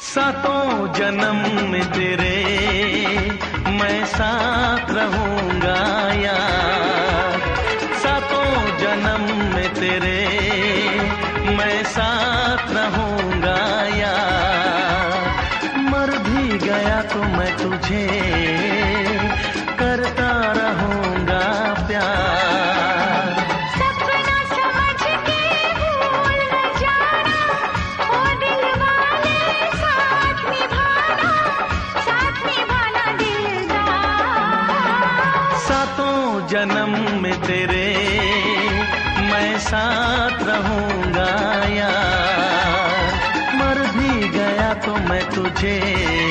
सातों जन्म में तेरे मैं साथ रहूंगा यार, सातों जन्म में तेरे मैं साथ रहूंगा यार। मर भी गया तो मैं तुझे करता रहूंगा प्यार। सपना समझ के भूल न जाना, ओ दिल वाले साथ निभाना दिलदार। सातों जन्म में तेरे मैं साथ रहूंगा यार, मर भी गया तो मैं तुझे